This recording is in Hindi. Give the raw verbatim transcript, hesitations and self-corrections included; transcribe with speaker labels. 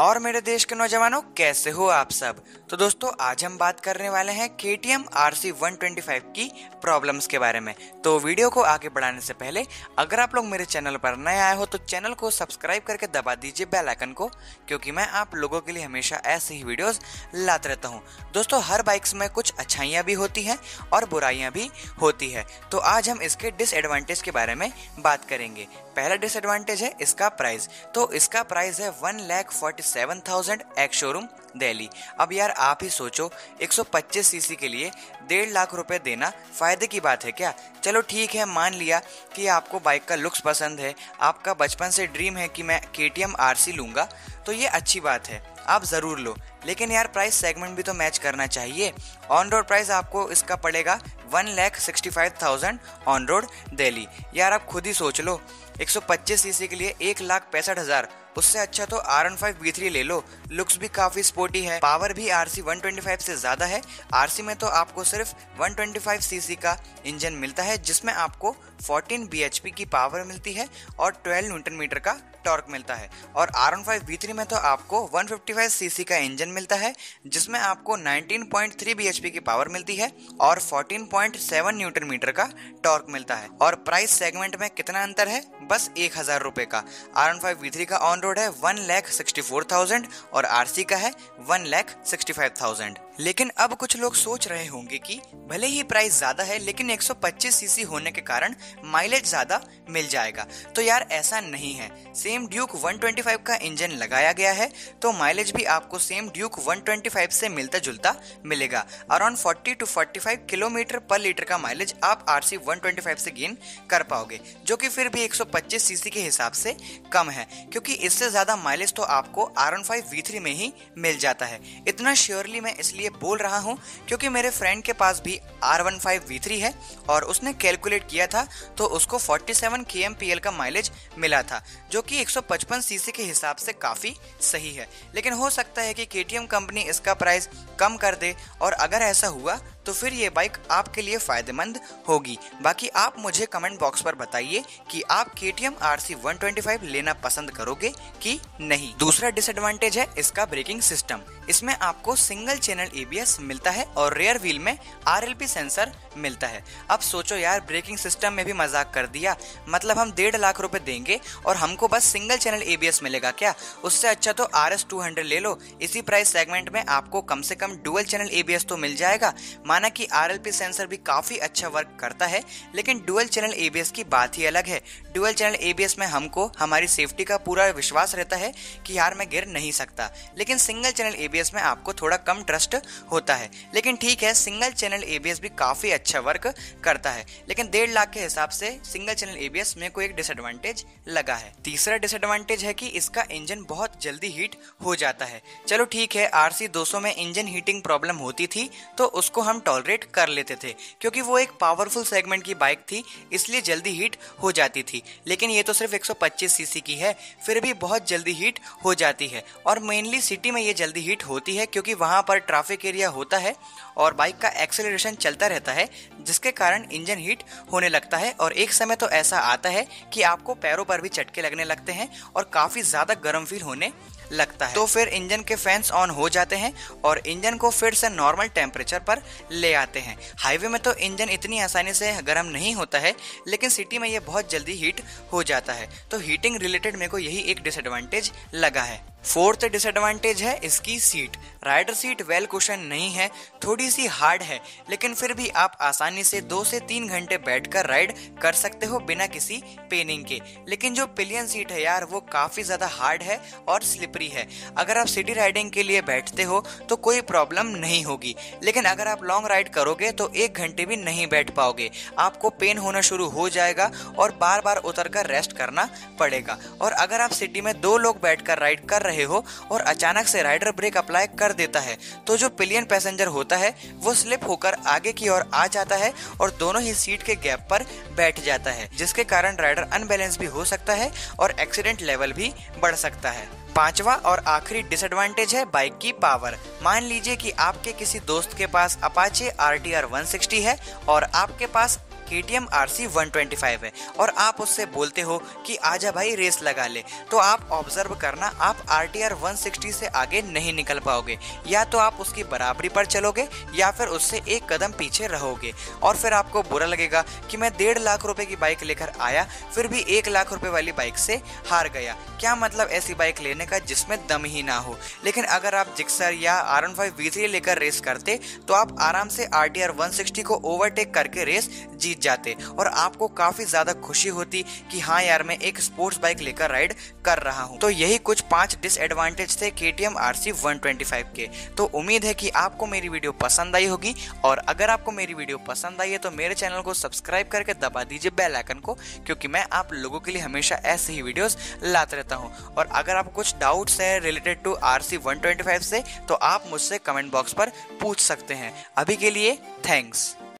Speaker 1: और मेरे देश के नौजवानों, कैसे हो आप सब। तो दोस्तों, आज हम बात करने वाले हैं के T M R C one twenty five की प्रॉब्लम्स के बारे में। तो वीडियो को आगे बढ़ाने से पहले अगर आप लोग मेरे चैनल पर नए आए हो तो चैनल को सब्सक्राइब करके दबा दीजिए बेल आइकन को, क्योंकि मैं आप लोगों के लिए हमेशा ऐसे ही वीडियोस लाता रहता हूं। दोस्तों, हर बाइक्स में कुछ अच्छाइयां भी होती हैं और बुराइयां भी होती है। तो आज हम इसके डिसएडवांटेज के बारे में बात करेंगे। पहला डिसएडवांटेज है इसका प्राइस। तो इसका प्राइस है one lakh forty seven thousand ex showroom Delhi. अब यार आप ही सोचो, एक सौ पच्चीस सीसी के लिए डेढ़ लाख रुपए देना फायदे की बात है क्या। चलो ठीक है, मान लिया कि आपको बाइक का लुक्स पसंद है, आपका बचपन से ड्रीम है कि मैं के टी एम आर सी लूंगा, तो ये अच्छी बात है, आप ज़रूर लो। लेकिन यार प्राइस सेगमेंट भी तो मैच करना चाहिए। ऑन रोड प्राइस आपको इसका पड़ेगा one lakh sixty five thousand on road Delhi. यार आप खुद ही सोच लो, एक सौ पच्चीस सीसी के लिए एक लाख पैंसठ हजार, उससे अच्छा तो R one five B three ले लो। लुक्स भी काफी स्पोर्टी है, पावर भी R C one twenty five से ज्यादा है। आर सी में तो आपको सिर्फ वन ट्वेंटी फाइव सीसी का इंजन मिलता है, जिसमें आपको फोर्टीन बी एच पी की पावर मिलती है और ट्वेल्व न्यूटन मीटर का टॉर्क मिलता है। और R one five B three में तो आपको वन फिफ्टी फाइव सीसी का इंजन मिलता है, जिसमें आपको nineteen point three B H P की पावर मिलती है और fourteen point seven newton meter का टॉर्क मिलता है। और प्राइस सेगमेंट में कितना अंतर है, बस एक हजार रुपए का। R one five B three का ऑन रोड है one lakh sixty four thousand और आरसी का है one lakh sixty five thousand. लेकिन अब कुछ लोग सोच रहे होंगे कि भले ही प्राइस ज्यादा है, लेकिन एक सौ पच्चीस सीसी होने के कारण माइलेज ज्यादा मिल जाएगा। तो यार ऐसा नहीं है। Same Duke one twenty five का इंजन लगाया गया है, तो माइलेज भी आपको same Duke one twenty five से मिलता जुलता मिलेगा। Around forty two forty five kilometre per litre का माइलेज आप R C one twenty five से गेन कर पाओगे, जो कि फिर भी एक सौ पच्चीस सीसी के हिसाब से कम है, क्योंकि इससे ज्यादा माइलेज तो आपको R one five B three में ही मिल जाता है। इतना श्योरली मैं इसलिए बोल रहा हूं क्योंकि मेरे फ्रेंड के पास भी R one five B three है और उसने कैलकुलेट किया था तो उसको forty seven K M P L का माइलेज मिला था, जो कि एक सौ पचपन सीसी के हिसाब से काफी सही है। लेकिन हो सकता है कि के टी एम कंपनी इसका प्राइस कम कर दे, और अगर ऐसा हुआ तो फिर ये बाइक आपके लिए फायदेमंद होगी। बाकी आप मुझे कमेंट बॉक्स पर बताइए कि आप K T M R C one twenty five लेना पसंद करोगे कि नहीं। दूसरा डिसएडवांटेज है इसका ब्रेकिंग सिस्टम। इसमें आपको single channel A B S मिलता है और रेयर व्हील में आर एल पी सेंसर मिलता है। अब सोचो यार, ब्रेकिंग सिस्टम में भी मजाक कर दिया, मतलब हम डेढ़ लाख रुपए देंगे और हमको बस single channel A B S मिलेगा क्या। उससे अच्छा तो आर एस टू हंड्रेड ले लो। इसी प्राइस सेगमेंट में आपको कम से कम dual channel A B S तो मिल जाएगा। माना कि आर एल पी सेंसर भी काफी अच्छा वर्क करता है, लेकिन dual channel A B S की बात ही अलग है। Dual channel A B S में हमको हमारी सेफ्टी का पूरा विश्वास रहता है कि यार मैं गिर नहीं सकता, लेकिन single channel A B S में आपको थोड़ा कम ट्रस्ट होता है। लेकिन ठीक है, single channel A B S भी काफी अच्छा वर्क करता है, लेकिन डेढ़ लाख के हिसाब से single channel A B S में कोई एक डिसएडवांटेज लगा है। तीसरा डिसएडवांटेज है कि इसका इंजन बहुत जल्दी हीट हो जाता है। चलो ठीक है, आर सी टू हंड्रेड में इंजन हीटिंग प्रॉब्लम होती थी तो उसको हम टॉलरेट कर लेते थे, क्योंकि वो एक पावरफुल सेगमेंट की बाइक थी, इसलिए जल्दी हीट हो जाती थी। लेकिन ये तो सिर्फ एक सौ पच्चीस सीसी की है, फिर भी बहुत जल्दी हीट हो जाती है। और मेनली सिटी में ये जल्दी हीट होती है क्योंकि वहां पर ट्रैफिक एरिया होता है और बाइक का एक्सेलरेशन चलता रहता है, जिसके कारण इंजन हीट होने लगता है। और एक समय तो ऐसा आता है कि आपको पैरों पर भी चटके लगने लगते हैं और काफी ज्यादा गर्म फील होने लगता है। तो फिर इंजन के फैंस ऑन हो जाते हैं और इंजन को फिर से नॉर्मल टेम्परेचर पर ले आते हैं। हाईवे में तो इंजन इतनी आसानी से गर्म नहीं होता है, लेकिन सिटी में ये बहुत जल्दी हीट हो जाता है। तो हीटिंग रिलेटेड मेरे को यही एक डिसएडवांटेज लगा है। फोर्थ डिसएडवांटेज है इसकी seat. Rider seat well cushion नहीं है, थोड़ी सी हार्ड है, लेकिन फिर भी आप आसानी से दो से तीन घंटे बैठकर राइड कर सकते हो बिना किसी पेनिंग के। लेकिन जो पिलियन सीट है यार, वो काफी ज्यादा हार्ड है और स्लिपरी है। अगर आप सिटी राइडिंग के लिए बैठते हो तो कोई प्रॉब्लम नहीं होगी, लेकिन अगर आप लॉन्ग राइड करोगे तो एक घंटे भी नहीं बैठ पाओगे, आपको पेन होना शुरू हो जाएगा और बार बार उतर कर रेस्ट करना पड़ेगा। और अगर आप सिटी में दो लोग बैठकर राइड कर रहे हो और अचानक से राइडर ब्रेक अप्लाई कर देता है, तो जो पिलियन पैसेंजर होता है वो स्लिप होकर आगे की ओर आ जाता है और दोनों ही सीट के गैप पर बैठ जाता है, जिसके कारण राइडर अनबैलेंस भी हो सकता है और एक्सीडेंट लेवल भी बढ़ सकता है। पांचवा और आखिरी डिसएडवांटेज है बाइक की पावर। मान लीजिए कि आपके किसी दोस्त के पास Apache R T R one sixty है और आपके पास K T M R C one twenty five है और आप उससे बोलते हो कि आजा भाई रेस लगा ले, तो आप ऑब्जर्व करना, आप R T R one sixty से आगे नहीं निकल पाओगे। या तो आप उसकी बराबरी पर चलोगे या फिर उससे एक कदम पीछे रहोगे और फिर आपको बुरा लगेगा कि मैं डेढ़ लाख रुपए की बाइक लेकर आया फिर भी एक लाख रुपए वाली बाइक से हार गया। क्या मतलब ऐसी बाइक लेने का जिसमें दम ही ना हो। लेकिन अगर आप जिक्सर या R one five V three लेकर रेस करते तो आप आराम से R T R one sixty को ओवरटेक करके रेस जीत जाते और आपको काफी ज्यादा खुशी होती कि हाँ यार मैं एक स्पोर्ट्स बाइक लेकर राइड कर रहा हूँ। तो यही कुछ पांच डिसएडवांटेज थे K T M R C one twenty five के। तो उम्मीद है कि आपको मेरी वीडियो पसंद आई होगी और अगर आपको मेरी वीडियो पसंद आई है तो मेरे चैनल को सब्सक्राइब करके दबा दीजिए बेल आइकन को, क्योंकि मैं आप लोगों के लिए हमेशा ऐसे ही वीडियोस लाता रहता हूं। और अगर आपको कुछ डाउट्स है related to R C one twenty five से तो आप मुझसे कमेंट बॉक्स पर पूछ सकते हैं। अभी के लिए थैंक्स।